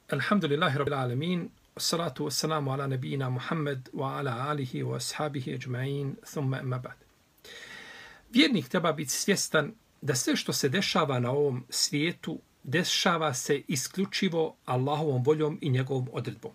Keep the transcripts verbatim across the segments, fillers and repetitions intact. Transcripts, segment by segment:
Alhamdulillahi rabbil alamin, wassalatu wassalamu ala nabijina Muhammad wa ala alihi wa ashabihi ajma'in, thumma amma ba'd. Vjernik treba biti svjestan da sve što se dešava na ovom svijetu dešava se isključivo Allahovom voljom i njegovom odredbom.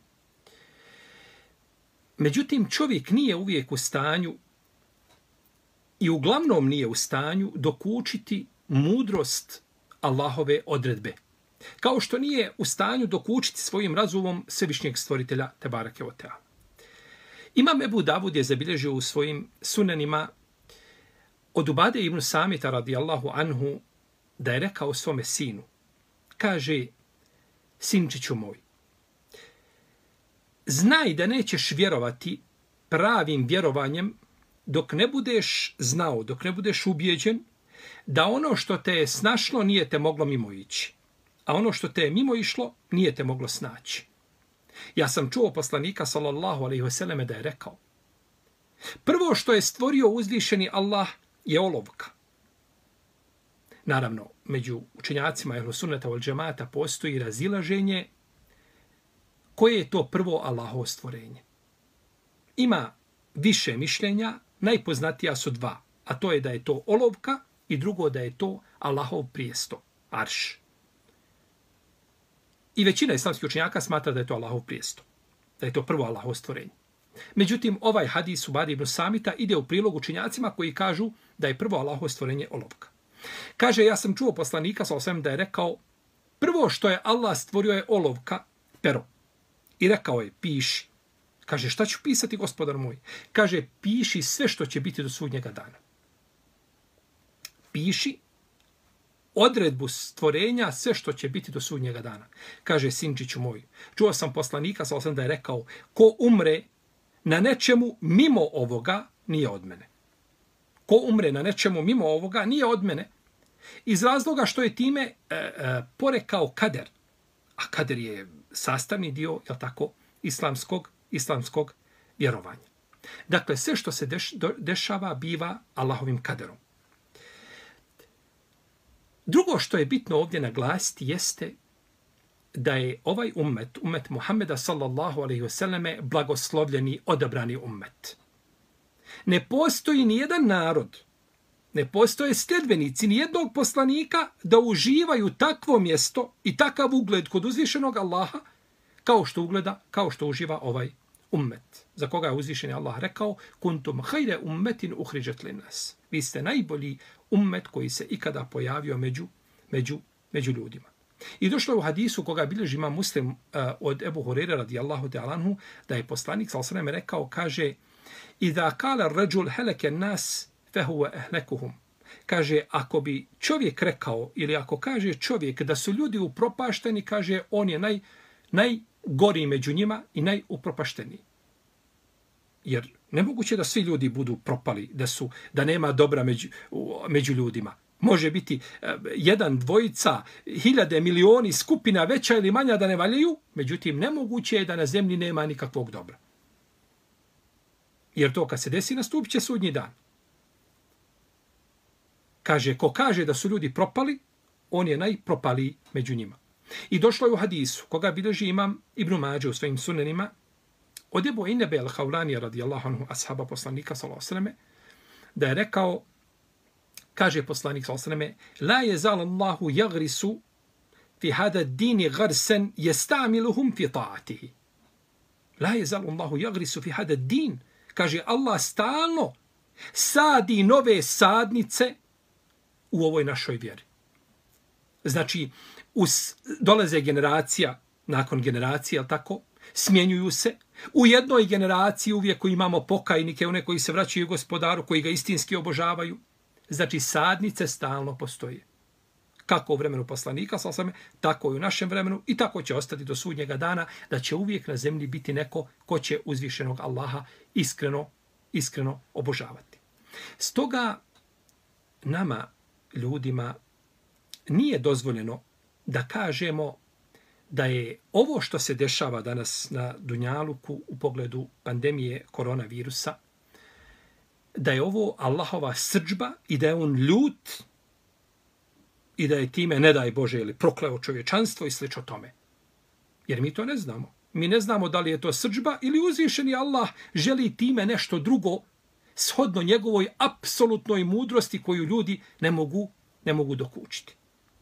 Međutim, čovjek nije uvijek u stanju i uglavnom nije u stanju dokučiti mudrost Allahove odredbe. Kao što nije u stanju dokučiti svojim razumom Svevišnjeg stvoritelja Tebarake o Teala. Imam Ebu Davud je zabilježio u svojim sunenima od Ubade ibn Samita radijallahu anhu da je rekao svome sinu. Kaže, sinčiću moj, znaj da nećeš vjerovati pravim vjerovanjem dok ne budeš znao, dok ne budeš ubijeđen da ono što te je snašlo nije te moglo mimo ići, a ono što te je mimo išlo nije te moglo snaći. Ja sam čuo poslanika sallallahu alejhi ve selleme da je rekao: prvo što je stvorio uzvišeni Allah je olovka. Naravno, među učenjacima ehlu sunneta wal džemata postoji razilaženje koje je to prvo Allahovo stvorenje. Ima više mišljenja, najpoznatija su dva, a to je da je to olovka i drugo da je to Allahov prijesto, arš. I većina islamskih učenjaka smatra da je to Allahov prijesto, da je to prvo Allahovo stvorenje. Međutim, ovaj hadis Ubade ibn Samita ide u prilog učenjacima koji kažu da je prvo Allahovo stvorenje olovka. Kaže, ja sam čuo poslanika sallallahu alejhi ve sellem da je rekao, prvo što je Allah stvorio je olovka, pero. I rekao je, piši. Kaže, šta ću pisati, gospodar moj? Kaže, piši sve što će biti do sudnjega dana. Piši odredbu stvorenja, sve što će biti do sudnjega dana. Kaže, sinčiću moj, čuo sam poslanika sallallahu alejhi ve sellem da je rekao, ko umre na nečemu mimo ovoga, nije od mene. Ko umre na nečemu mimo ovoga, nije od mene. Iz razloga što je time e, e, porekao kader. A kader je sastavni dio, je tako, islamskog, islamskog vjerovanja. Dakle, sve što se deš, do, dešava biva Allahovim kaderom. Drugo što je bitno ovdje naglasiti jeste da je ovaj ummet, ummet Muhammeda sallallahu alejhi ve selleme, blagoslovljeni, odabrani ummet. Ne postoji ni jedan narod, ne postoje sljedbenici ni jednog poslanika da uživaju takvo mjesto i takav ugled kod uzvišenog Allaha kao što ugleda, kao što uživa ovaj ummet. Za koga je uzvišeni Allah rekao: kuntum khayra ummetin ukhrijat linnas. Vi ste najbolji ummet koji se ikada pojavio među među među ljudima. I došlo je u hadisu koga bilježi Imam Muslim uh, od Ebu Hurajre radijallahu ta'ala anhu da je poslanik sallallahu alejhi ve sellem rekao, kaže: "Iza qala ar-rajul halaka an-nas fa huwa ahlakuhum." Kaže, ako bi čovjek rekao ili ako kaže čovjek da su ljudi upropašteni, kaže, on je naj najgori među njima i najupropašteniji. Jer nemoguće da svi ljudi budu propali, da su da nema dobra među, među ljudima. Može biti uh, jedan, dvojica, hiljade, milioni, skupina veća ili manja da ne valjaju, međutim nemoguće je da na zemlji nema nikakvog dobra. Jer to kad se desi, nastupit će sudnji dan. Kaže, ko kaže da su ljudi propali, on je najpropaliji među njima. I došlo je u hadisu, koga bilježi Imam Ibn Mađe u svojim sunenima, od Ebu Inebe al-Havlani radijallahu anhu, ashaba poslanika sallallahu alejhi ve selleme, da je rekao, kaže poslanik sallallahu alejhi ve selleme, la yazal Allahu yaghrisu fi hada ad-din gharsan yasta'miluhum fi ta'atihi. La yazal Allahu yaghrisu fi hada ad-din. Kaže, Allah stalno sadi nove sadnice u ovoj našoj vjeri. Znači, us, dolaze generacija nakon generacije, ali tako, smjenjuju se. U jednoj generaciji uvijek imamo pokajnike, one koji se vraćaju gospodaru, koji ga istinski obožavaju. Znači, sadnice stalno postoje. Kako u vremenu poslanika, sallallahu alejhi ve sellem, tako i u našem vremenu i tako će ostati do sudnjega dana, da će uvijek na zemlji biti neko ko će uzvišenog Allaha iskreno, iskreno obožavati. Stoga nama, ljudima, nije dozvoljeno da kažemo da je ovo što se dešava danas na Dunjaluku u pogledu pandemije koronavirusa, da je ovo Allahova srdžba i da je on ljut i da je time, ne daj Bože, ili prokleo čovječanstvo i slično tome. Jer mi to ne znamo. Mi ne znamo da li je to srdžba ili uzvišeni Allah želi time nešto drugo shodno njegovoj apsolutnoj mudrosti koju ljudi ne mogu, ne mogu dokučiti.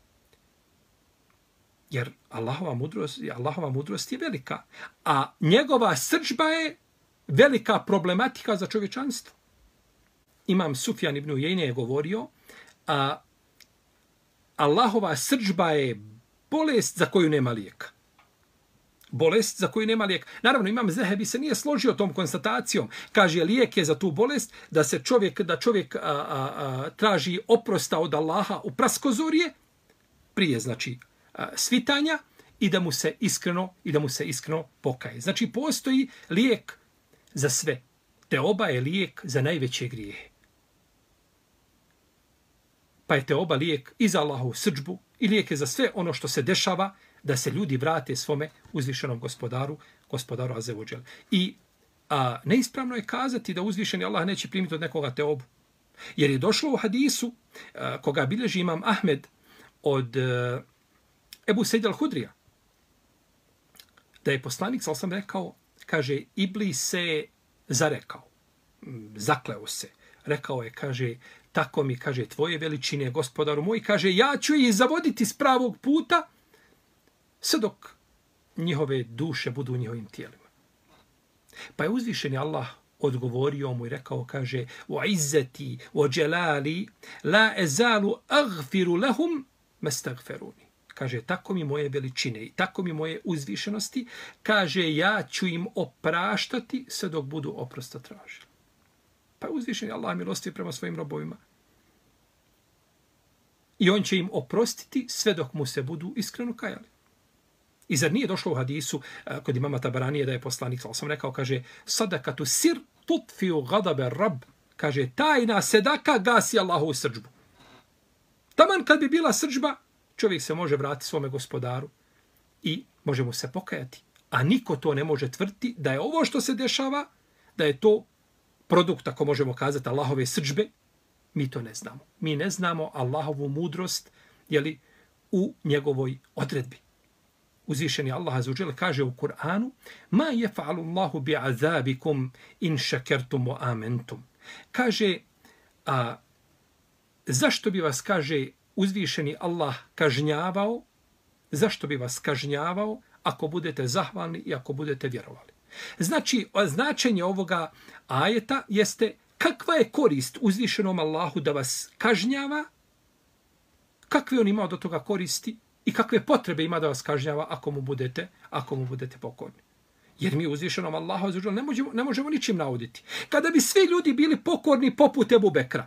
Jer Allahova mudrost, Allahova mudrost je velika, a njegova srdžba je velika problematika za čovječanstvo. Imam Sufjan ibn Ujejne je govorio, a Allahova srdžba je bolest za koju nema lijeka. Bolest za koju nema lijeka. Naravno, Imam Zehebi se nije složio tom konstatacijom. Kaže, lijek je za tu bolest da se čovjek, da čovjek a, a, a, traži oprosta od Allaha u praskozorje, prije, znači, a, svitanja, i da mu se iskreno, i da mu se iskreno pokaje. Znači, postoji lijek za sve. Teoba je lijek za najveće grijehe. Pa je teoba lijek i za Allahovu srdžbu, i lijek je za sve ono što se dešava, da se ljudi vrate svome uzvišenom gospodaru, gospodaru Azevođel. I a, neispravno je kazati da uzvišeni Allah neće primiti od nekoga teobu. Jer je došlo u hadisu, a, koga bilježi imam Ahmed od a, Ebu Sejda al-Hudrija, da je poslanik, sal sam rekao, kaže, Iblis se zarekao, zakleo se. Rekao je, kaže, tako mi, kaže, tvoje veličine, gospodaru moj, kaže, ja ću ih zavoditi s pravog puta, sve dok njihove duše budu u njihovim tijelima. Pa je uzvišeni Allah odgovorio mu i rekao, kaže, u izzeti, u dželali, la ezalu agfiru lahum mestagferuni. Kaže, tako mi moje veličine i tako mi moje uzvišenosti, kaže, ja ću im opraštati sve dok budu oprosta tražili. Pa je uzvišeni Allah milostiv prema svojim robovima. I on će im oprostiti sve dok mu se budu iskreno kajali. I zar nije došlo u hadisu kod imama Tabaranije da je poslanik, sal sam rekao, kaže, sadakatu sir tutfiju gadabe rab, kaže, tajna sedaka gasi Allahovu srdžbu. Taman kad bi bila srdžba, čovjek se može vratiti svome gospodaru i može mu se pokajati. A niko to ne može tvrditi da je ovo što se dešava, da je to produkt, ako možemo kazati, Allahove srdžbe. Mi to ne znamo. Mi ne znamo Allahovu mudrost, jeli, u njegovoj odredbi. Uzvišeni Allah azuđel kaže u Kur'anu, ma jefa'alu Allahu bi'azabikum in šakertum wa amentum. Kaže, a zašto bi vas, kaže, uzvišeni Allah kažnjavao, zašto bi vas kažnjavao ako budete zahvalni i ako budete vjerovali. Znači, značenje ovoga ajeta jeste kakva je korist uzvišenom Allahu da vas kažnjava, kakve on ima do toga koristi i kakve potrebe ima da vas kažnjava ako mu budete, ako mu budete pokorni. Jer mi uzvišenom Allahu ne možemo, ne možemo ničim nauditi. Kada bi svi ljudi bili pokorni poput Ebu Bekra,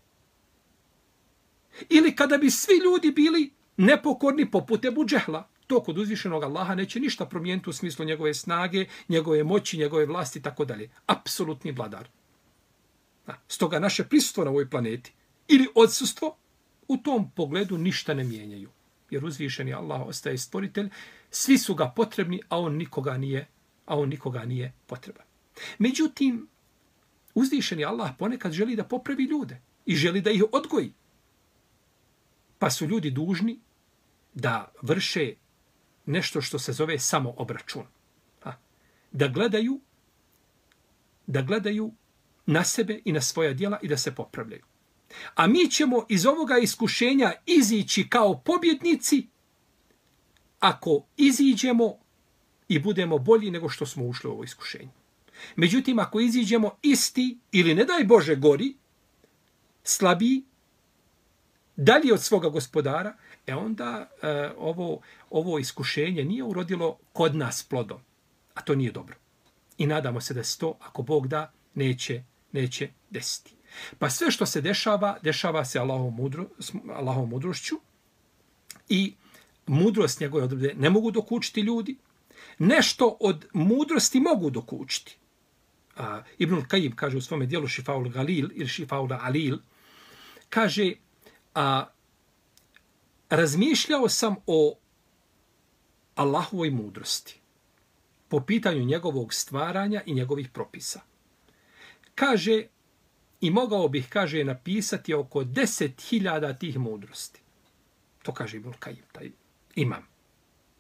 ili kada bi svi ljudi bili nepokorni poput Ebu Džehla, to kod uzvišenog Allaha neće ništa promijeniti u smislu njegove snage, njegove moći, njegove vlasti i tako dalje. Apsolutni vladar. Stoga naše prisustvo na ovoj planeti ili odsustvo u tom pogledu ništa ne mijenjaju. Jer uzvišeni Allah ostaje stvoritelj, svi su ga potrebni, a on nikoga nije, a on nikoga nije potreban. Međutim, uzvišeni Allah ponekad želi da popravi ljude i želi da ih odgoji. Pa su ljudi dužni da vrše nešto što se zove samo obračun. Da gledaju, da gledaju na sebe i na svoja djela i da se popravljaju. A mi ćemo iz ovoga iskušenja izići kao pobjednici ako iziđemo i budemo bolji nego što smo ušli u ovo iskušenje. Međutim, ako iziđemo isti ili ne daj Bože gori, slabiji, dalje od svoga gospodara, e onda e, ovo, ovo iskušenje nije urodilo kod nas plodom. A to nije dobro. I nadamo se da se to, ako Bog da, neće, neće desiti. Pa sve što se dešava, dešava se Allahovom, mudro, Allahovom mudrošću i mudrost njegove odredbe ne mogu dokučiti ljudi. Nešto od mudrosti mogu dokučiti. A, Ibnul Kajim kaže u svome dijelu Šifaul Galil ili Šifaul Alil, kaže, a, razmišljao sam o Allahovoj mudrosti po pitanju njegovog stvaranja i njegovih propisa. Kaže, i mogao bih, kaže, napisati oko deset hiljada tih mudrosti. To kaže Ibnul Kajim, taj imam.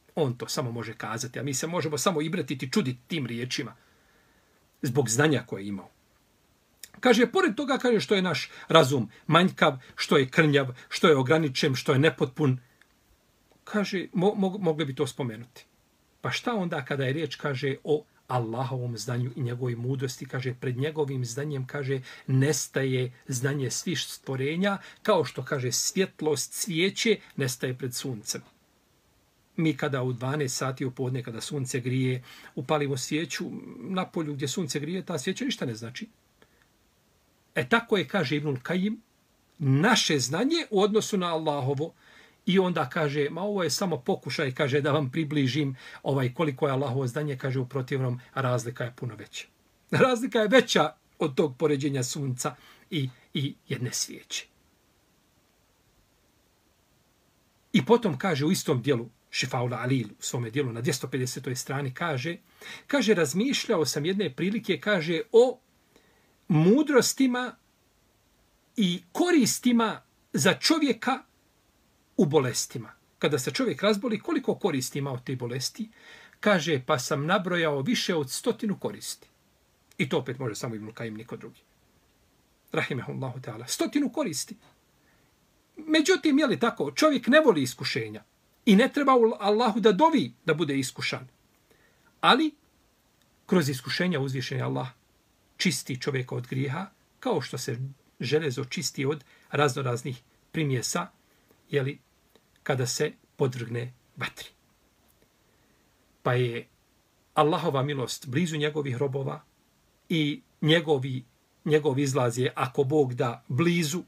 On to samo može kazati, a mi se možemo samo ibratiti, čuditi tim riječima. Zbog znanja koje je imao. Kaže, pored toga, kaže, što je naš razum manjkav, što je krnjav, što je ograničen, što je nepotpun, kaže, mo, mo, mogli bi to spomenuti. Pa šta onda kada je riječ, kaže, o Allahovom znanju i njegovoj mudrosti, kaže, pred njegovim znanjem, kaže, nestaje znanje svih stvorenja, kao što, kaže, svjetlost svijeće nestaje pred suncem. Mi kada u dvanaest sati u podne, kada sunce grije, upalimo svijeću na polju gdje sunce grije, ta svijeća ništa ne znači. E tako je, kaže Ibnul Kajim, naše znanje u odnosu na Allahovo. I onda kaže, ma ovo je samo pokušaj, kaže, da vam približim ovaj koliko je Allahovo znanje, kaže, u protivnom razlika je puno veća. Razlika je veća od tog poređenja sunca i, i jedne svijeće. I potom kaže u istom dijelu, Šifaul Alil, u svome dijelu na dvjesto pedesetoj strani, kaže, kaže, razmišljao sam jedne prilike, kaže, o mudrostima i koristima za čovjeka u bolestima. Kada se čovjek razboli, koliko koristi ima od te bolesti? Kaže, pa sam nabrojao više od stotinu koristi. I to opet može samo Ibnul Kajim, niko drugi. Rahimehullahu ta'ala. Stotinu koristi. Međutim, je li tako? Čovjek ne voli iskušenja. I ne treba Allahu da dovi da bude iskušan. Ali, kroz iskušenja uzvišenja Allah čisti čovjeka od grijeha, kao što se železo čisti od raznoraznih primjesa, jeli, kada se podvrgne vatri. Pa je Allahova milost blizu njegovih robova i njegovi, njegov izlaz je, ako Bog da, blizu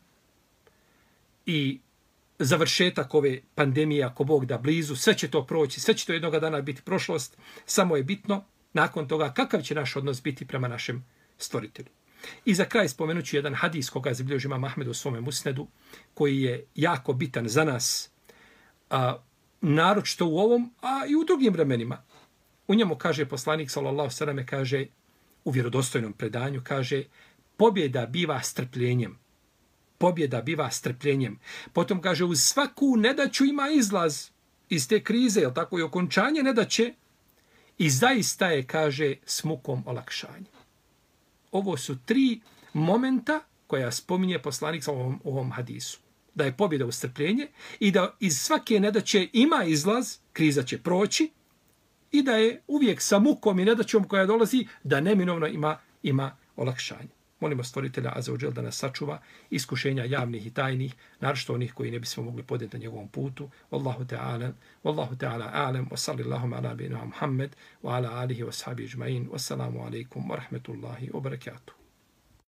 i završetak ove pandemije, ako Bog da, blizu, sve će to proći, sve će to jednoga dana biti prošlost, samo je bitno nakon toga kakav će naš odnos biti prema našem stvoritelju. I za kraj spomenut ću jedan hadis koga je zabilježio Imam Ahmed u svome musnedu, koji je jako bitan za nas, a, naročito u ovom, a i u drugim vremenima. U njemu kaže poslanik, sallallahu alejhi ve selleme, kaže, u vjerodostojnom predanju, kaže, pobjeda biva strpljenjem. Pobjeda biva strpljenjem. Potom kaže, uz svaku nedaću ima izlaz iz te krize, jel tako, i okončanje nedaće, i zaista je, kaže, s mukom olakšanje. Ovo su tri momenta koja spominje poslanik u ovom, u ovom hadisu. Da je pobjeda u strpljenje i da iz svake nedaće ima izlaz, kriza će proći, i da je uvijek sa mukom i nedaćom koja dolazi, da neminovno ima, ima olakšanje. Molimo stvoritelja Azza wa Jal da nas sačuva iskušenja javnih i tajnih, naročito onih koji ne bismo mogli podnijeti na njegovom putu. Wallahu ta'ala, wallahu ta'ala a'lam, wa sallallahu ala bina Muhammed, wa ala alihi wa sahbihi ajma'in. Wassalamu alaikum wa rahmetullahi wa barakatuh.